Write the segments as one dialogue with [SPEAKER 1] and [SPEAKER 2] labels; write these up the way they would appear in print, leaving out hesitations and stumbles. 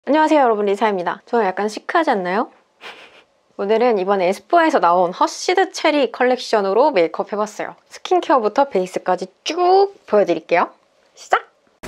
[SPEAKER 1] 안녕하세요 여러분, 리사입니다. 저는 약간 시크하지 않나요? 오늘은 이번에 에스쁘아에서 나온 허쉬드 체리 컬렉션으로 메이크업 해봤어요. 스킨케어부터 베이스까지 쭉 보여드릴게요. 시작!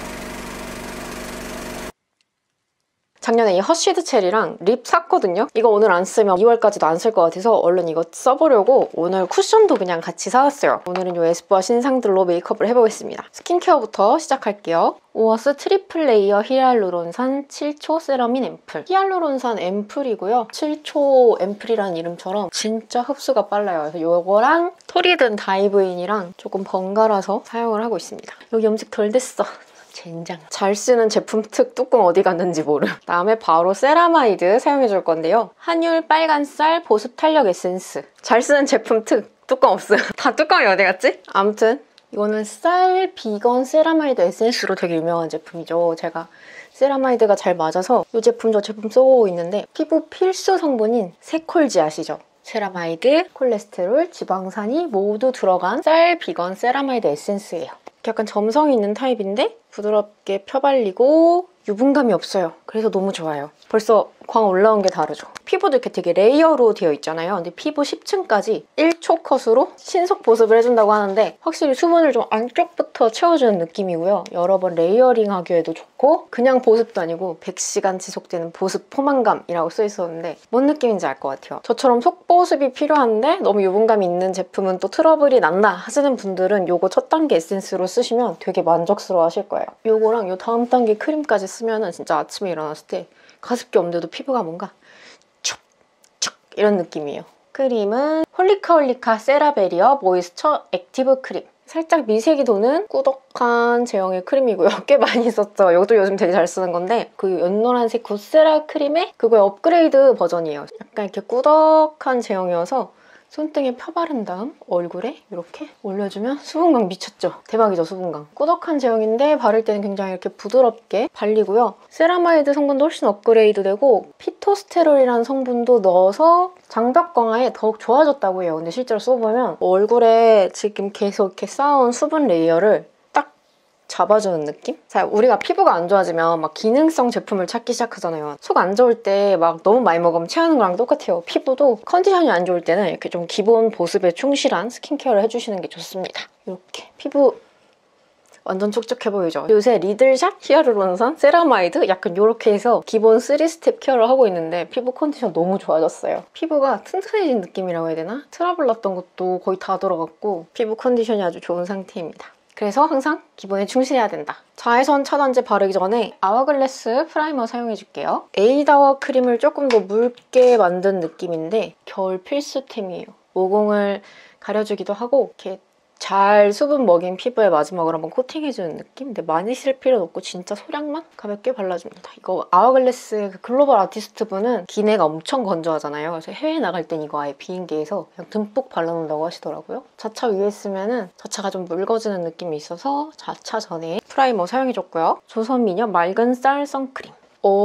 [SPEAKER 1] 작년에 이 허쉬드 체리랑 립 샀거든요? 이거 오늘 안 쓰면 2월까지도 안 쓸 것 같아서 얼른 이거 써보려고 오늘 쿠션도 그냥 같이 사왔어요. 오늘은 이 에스쁘아 신상들로 메이크업을 해보겠습니다. 스킨케어부터 시작할게요. 오어스 트리플 레이어 히알루론산 7초 세라민 앰플. 히알루론산 앰플이고요. 7초 앰플이라는 이름처럼 진짜 흡수가 빨라요. 그래서 이거랑 토리든 다이브인이랑 조금 번갈아서 사용을 하고 있습니다. 여기 염색 덜 됐어. 젠장. 잘 쓰는 제품 특 뚜껑 어디 갔는지 모름. 다음에 바로 세라마이드 사용해줄 건데요. 한율 빨간쌀 보습 탄력 에센스. 잘 쓰는 제품 특 뚜껑 없어요. 다 뚜껑이 어디 갔지? 아무튼 이거는 쌀 비건 세라마이드 에센스로 되게 유명한 제품이죠. 제가 세라마이드가 잘 맞아서 이 제품 저 제품 써보고 있는데 피부 필수 성분인 세콜지 아시죠? 세라마이드, 콜레스테롤, 지방산이 모두 들어간 쌀 비건 세라마이드 에센스예요. 약간 점성이 있는 타입인데 부드럽게 펴발리고 유분감이 없어요. 그래서 너무 좋아요. 벌써 광 올라온 게 다르죠. 피부도 이렇게 되게 레이어로 되어 있잖아요. 근데 피부 10층까지 1초 컷으로 신속 보습을 해준다고 하는데 확실히 수분을 좀 안쪽부터 채워주는 느낌이고요. 여러 번 레이어링 하기에도 좋고 그냥 보습도 아니고 100시간 지속되는 보습 포만감이라고 써있었는데 뭔 느낌인지 알 것 같아요. 저처럼 속보습이 필요한데 너무 유분감이 있는 제품은 또 트러블이 난다 하시는 분들은 이거 첫 단계 에센스로 쓰시면 되게 만족스러워 하실 거예요. 이거랑 이 다음 단계 크림까지 쓰면은 진짜 아침에 일어났을 때 가습기 없는데도 피부가 뭔가 촉촉 이런 느낌이에요. 크림은 홀리카홀리카 세라베리어 모이스처 액티브 크림. 살짝 미색이 도는 꾸덕한 제형의 크림이고요. 꽤 많이 썼죠. 이것도 요즘 되게 잘 쓰는 건데 그 연노란색 굿세라 크림의 그거의 업그레이드 버전이에요. 약간 이렇게 꾸덕한 제형이어서 손등에 펴바른 다음 얼굴에 이렇게 올려주면 수분감 미쳤죠? 대박이죠, 수분감. 꾸덕한 제형인데 바를 때는 굉장히 이렇게 부드럽게 발리고요. 세라마이드 성분도 훨씬 업그레이드되고 피토스테롤이라는 성분도 넣어서 장벽 강화에 더욱 좋아졌다고 해요. 근데 실제로 써보면 얼굴에 지금 계속 이렇게 쌓아온 수분 레이어를 잡아주는 느낌? 자, 우리가 피부가 안 좋아지면 막 기능성 제품을 찾기 시작하잖아요. 속 안 좋을 때 막 너무 많이 먹으면 체하는 거랑 똑같아요. 피부도 컨디션이 안 좋을 때는 이렇게 좀 기본 보습에 충실한 스킨케어를 해주시는 게 좋습니다. 이렇게 피부 완전 촉촉해 보이죠? 요새 리들샵 히아루론산 세라마이드 약간 이렇게 해서 기본 3스텝 케어를 하고 있는데 피부 컨디션 너무 좋아졌어요. 피부가 튼튼해진 느낌이라고 해야 되나? 트러블 났던 것도 거의 다 들어갔고 피부 컨디션이 아주 좋은 상태입니다. 그래서 항상 기본에 충실해야 된다. 자외선 차단제 바르기 전에 아워글래스 프라이머 사용해줄게요. 에이다워 크림을 조금 더 묽게 만든 느낌인데 겨울 필수템이에요. 모공을 가려주기도 하고 이렇게 잘 수분 먹인 피부에 마지막으로 한번 코팅해주는 느낌? 근데 많이 쓸 필요는 없고 진짜 소량만 가볍게 발라줍니다. 이거 아워글래스 그 글로벌 아티스트 분은 기내가 엄청 건조하잖아요. 그래서 해외에 나갈 땐 이거 아예 비행기에서 그냥 듬뿍 발라놓는다고 하시더라고요. 자차 위에 쓰면은 자차가 좀 묽어지는 느낌이 있어서 자차 전에 프라이머 사용해줬고요. 조선미녀 맑은 쌀 선크림.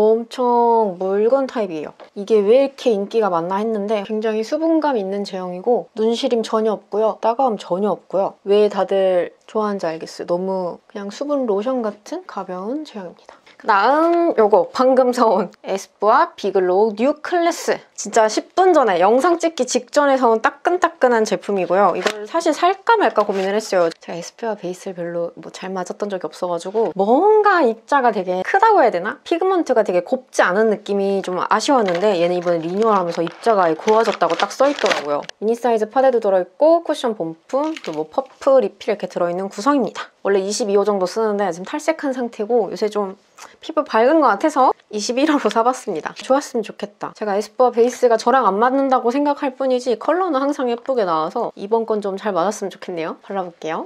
[SPEAKER 1] 엄청 묽은 타입이에요. 이게 왜 이렇게 인기가 많나 했는데 굉장히 수분감 있는 제형이고 눈시림 전혀 없고요. 따가움 전혀 없고요. 왜 다들 좋아하는지 알겠어요. 너무 그냥 수분 로션 같은 가벼운 제형입니다. 그다음 요거 방금 사온 에스쁘아 비글로우 뉴 클래스. 진짜 10분 전에 영상 찍기 직전에 사온 따끈따끈한 제품이고요. 이걸 사실 살까 말까 고민을 했어요. 제가 에스쁘아 베이스를 별로 잘 맞았던 적이 없어가지고 뭔가 입자가 되게 크다고 해야 되나? 피그먼트가 되게 곱지 않은 느낌이 좀 아쉬웠는데 얘는 이번에 리뉴얼하면서 입자가 아예 고와졌다고 딱 써있더라고요. 미니 사이즈 파데도 들어있고 쿠션 본품, 그리고 퍼프 리필 이렇게 들어있는 구성입니다. 원래 22호 정도 쓰는데 지금 탈색한 상태고 요새 좀 피부 밝은 것 같아서 21호로 사봤습니다. 좋았으면 좋겠다. 제가 에스쁘아 베이스가 저랑 안 맞는다고 생각할 뿐이지 컬러는 항상 예쁘게 나와서 이번 건 좀 잘 맞았으면 좋겠네요. 발라볼게요.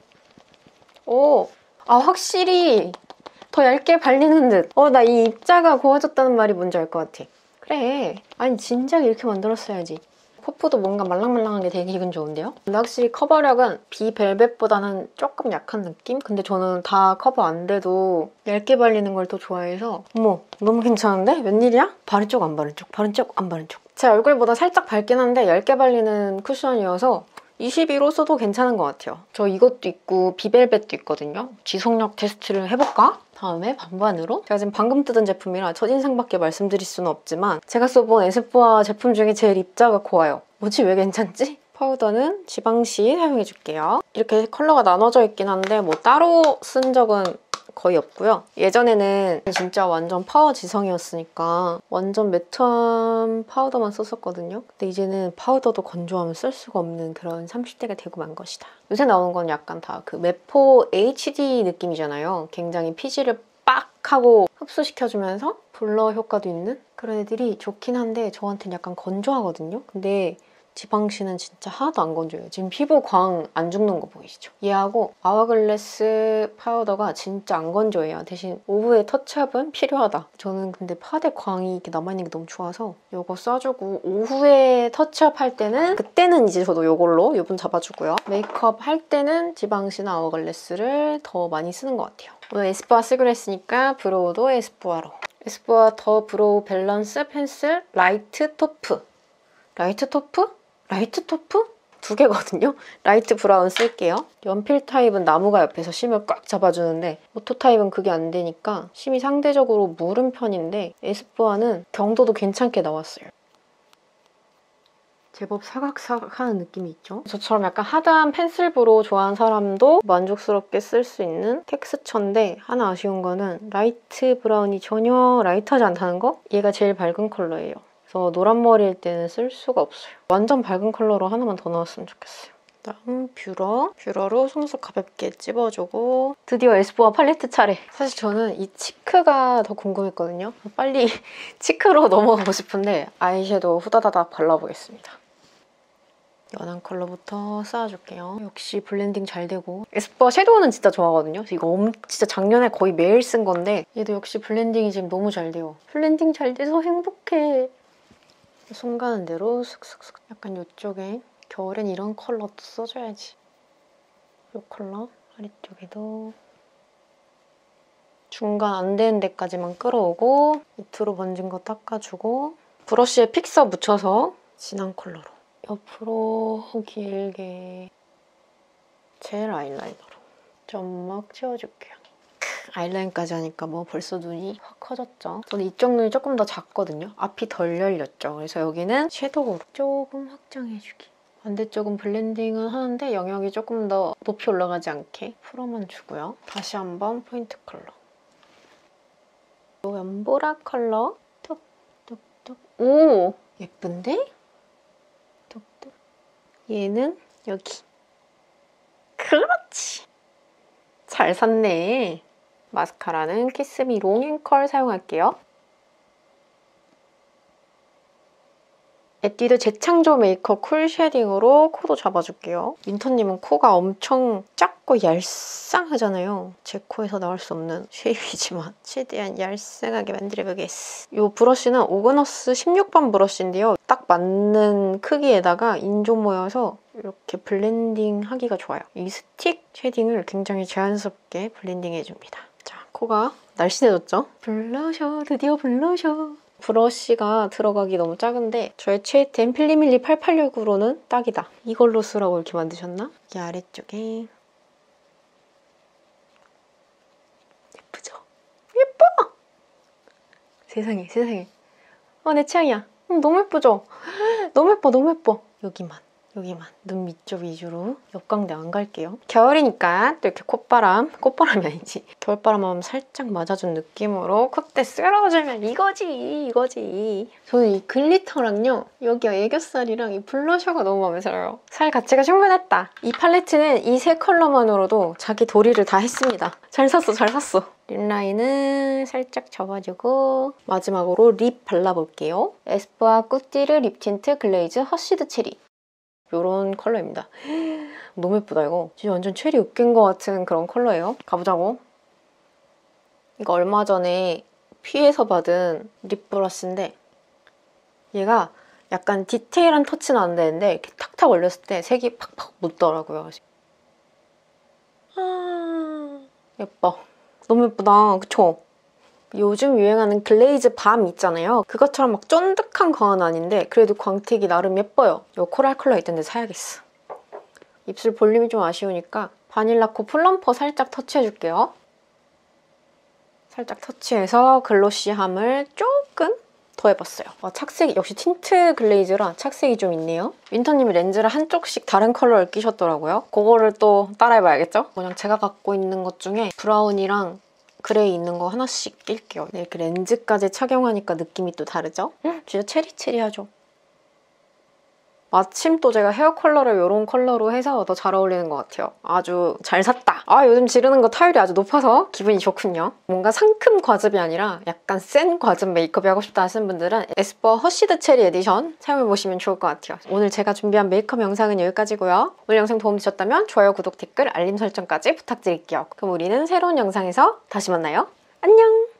[SPEAKER 1] 오! 확실히 더 얇게 발리는 듯. 나 이 입자가 고와졌다는 말이 뭔지 알 것 같아. 그래. 아니 진작에 이렇게 만들었어야지. 퍼프도 뭔가 말랑말랑한 게 되게 기분 좋은데요? 근데 확실히 커버력은 비벨벳보다는 조금 약한 느낌? 근데 저는 다 커버 안 돼도 얇게 발리는 걸 더 좋아해서 어머, 너무 괜찮은데? 웬일이야? 바른 쪽, 안 바른 쪽, 바른 쪽, 안 바른 쪽. 제 얼굴보다 살짝 밝긴 한데 얇게 발리는 쿠션이어서 22로 써도 괜찮은 것 같아요. 저 이것도 있고 비벨벳도 있거든요. 지속력 테스트를 해볼까? 다음에 반반으로. 제가 지금 방금 뜯은 제품이라 첫인상밖에 말씀드릴 수는 없지만 제가 써본 에스쁘아 제품 중에 제일 입자가 고와요. 뭐지? 왜 괜찮지? 파우더는 지방시 사용해줄게요. 이렇게 컬러가 나눠져 있긴 한데 뭐 따로 쓴 적은 거의 없고요. 예전에는 진짜 완전 파워 지성이었으니까 완전 매트한 파우더만 썼었거든요. 근데 이제는 파우더도 건조하면 쓸 수가 없는 그런 30대가 되고 만 것이다. 요새 나오는 건 약간 다 그 메포 HD 느낌이잖아요. 굉장히 피지를 빡 하고 흡수시켜주면서 블러 효과도 있는 그런 애들이 좋긴 한데 저한테는 약간 건조하거든요. 근데 지방시는 진짜 하나도 안 건조해요. 지금 피부 광 안 죽는 거 보이시죠? 얘하고 아워글래스 파우더가 진짜 안 건조해요. 대신 오후에 터치업은 필요하다. 저는 근데 파데 광이 이렇게 남아있는 게 너무 좋아서 이거 써주고 오후에 터치업 할 때는 그때는 이제 저도 이걸로 유분 잡아주고요. 메이크업 할 때는 지방시나 아워글래스를 더 많이 쓰는 것 같아요. 오늘 에스쁘아 쓰기로 했으니까 브로우도 에스쁘아로. 에스쁘아 더 브로우 밸런스 펜슬 라이트 토프. 라이트 토프? 라이트 토프? 두 개거든요? 라이트 브라운 쓸게요. 연필 타입은 나무가 옆에서 심을 꽉 잡아주는데 오토 타입은 그게 안 되니까 심이 상대적으로 무른 편인데 에스쁘아는 경도도 괜찮게 나왔어요. 제법 사각사각하는 느낌이 있죠? 저처럼 약간 하드한 펜슬 브로우 좋아하는 사람도 만족스럽게 쓸 수 있는 텍스처인데 하나 아쉬운 거는 라이트 브라운이 전혀 라이트하지 않다는 거? 얘가 제일 밝은 컬러예요. 그래서 노란 머리일 때는 쓸 수가 없어요. 완전 밝은 컬러로 하나만 더 나왔으면 좋겠어요. 다음 뷰러. 뷰러로 속눈썹 가볍게 찝어주고 드디어 에스쁘아 팔레트 차례. 사실 저는 이 치크가 더 궁금했거든요. 빨리 치크로 넘어가고 싶은데 아이섀도우 후다다닥 발라보겠습니다. 연한 컬러부터 쌓아줄게요. 역시 블렌딩 잘 되고 에스쁘아 섀도우는 진짜 좋아하거든요. 이거 진짜 작년에 거의 매일 쓴 건데 얘도 역시 블렌딩이 지금 너무 잘 돼요. 블렌딩 잘 돼서 행복해. 손 가는 대로 슥슥슥. 약간 이쪽에 겨울엔 이런 컬러도 써줘야지. 이 컬러 아래쪽에도 중간 안 되는 데까지만 끌어오고 밑으로 번진 거 닦아주고 브러쉬에 픽서 묻혀서 진한 컬러로 옆으로 길게 젤 아이라이너로 점막 채워줄게요. 아이라인까지 하니까 뭐 벌써 눈이 확 커졌죠? 저는 이쪽 눈이 조금 더 작거든요? 앞이 덜 열렸죠? 그래서 여기는 섀도우로 조금 확장해주기. 반대쪽은 블렌딩은 하는데 영역이 조금 더 높이 올라가지 않게 풀어만 주고요. 다시 한번 포인트 컬러. 연보라 컬러. 톡톡톡. 오! 예쁜데? 톡톡. 얘는 여기. 그렇지! 잘 샀네. 마스카라는 키스미 롱앤컬 사용할게요. 에뛰드 재창조 메이크업 쿨 쉐딩으로 코도 잡아줄게요. 윈터님은 코가 엄청 작고 얄쌍하잖아요. 제 코에서 나올 수 없는 쉐입이지만 최대한 얄쌍하게 만들어보겠어. 이 브러쉬는 오그너스 16번 브러쉬인데요. 딱 맞는 크기에다가 인조 모여서 이렇게 블렌딩 하기가 좋아요. 이 스틱 쉐딩을 굉장히 자연스럽게 블렌딩 해줍니다. 자, 코가 날씬해졌죠? 블러셔, 드디어 블러셔. 브러쉬가 들어가기 너무 작은데 저의 최애템 필리밀리 8869로는 딱이다. 이걸로 쓰라고 이렇게 만드셨나? 이 아래쪽에 예쁘죠? 예뻐! 세상에 세상에. 내 취향이야. 너무 예쁘죠? 너무 예뻐 너무 예뻐. 여기만 눈 밑쪽 위주로 옆광대 안 갈게요. 겨울이니까 또 이렇게 콧바람이 아니지. 겨울바람 살짝 맞아준 느낌으로 콧대 쓸어주면 이거지. 저는 이 글리터랑요. 여기 애교살이랑 이 블러셔가 너무 마음에 들어요. 살 가치가 충분했다. 이 팔레트는 이 세 컬러만으로도 자기 도리를 다 했습니다. 잘 샀어. 립 라인은 살짝 접어주고 마지막으로 립 발라볼게요. 에스쁘아 꾸띠르 립 틴트 글레이즈 허쉬드 체리. 이런 컬러입니다. 너무 예쁘다 이거. 진짜 완전 체리 으깬 것 같은 그런 컬러예요. 가보자고. 이거 얼마 전에 퓨에서 받은 립 브러쉬인데 얘가 약간 디테일한 터치는 안 되는데 이렇게 탁탁 올렸을 때 색이 팍팍 묻더라고요. 예뻐. 너무 예쁘다. 그쵸? 요즘 유행하는 글레이즈 밤 있잖아요. 그것처럼 막 쫀득한 광은 아닌데 그래도 광택이 나름 예뻐요. 이 코랄 컬러 있던데 사야겠어. 입술 볼륨이 좀 아쉬우니까 바닐라코 플럼퍼 살짝 터치해줄게요. 살짝 터치해서 글로시함을 조금 더해봤어요. 착색이 역시 틴트 글레이즈라 착색이 좀 있네요. 윈터님이 렌즈를 한쪽씩 다른 컬러를 끼셨더라고요. 그거를 또 따라해봐야겠죠? 그냥 제가 갖고 있는 것 중에 브라운이랑 그레이 있는 거 하나씩 낄게요. 네, 이렇게 렌즈까지 착용하니까 느낌이 또 다르죠? 진짜 체리체리하죠? 마침 또 제가 헤어 컬러를 이런 컬러로 해서 더 잘 어울리는 것 같아요. 아주 잘 샀다. 요즘 지르는 거 타율이 아주 높아서 기분이 좋군요. 뭔가 상큼 과즙이 아니라 약간 센 과즙 메이크업이 하고 싶다 하시는 분들은 에스쁘아 허쉬드 체리 에디션 사용해보시면 좋을 것 같아요. 오늘 제가 준비한 메이크업 영상은 여기까지고요. 오늘 영상 도움되셨다면 좋아요, 구독, 댓글, 알림 설정까지 부탁드릴게요. 그럼 우리는 새로운 영상에서 다시 만나요. 안녕!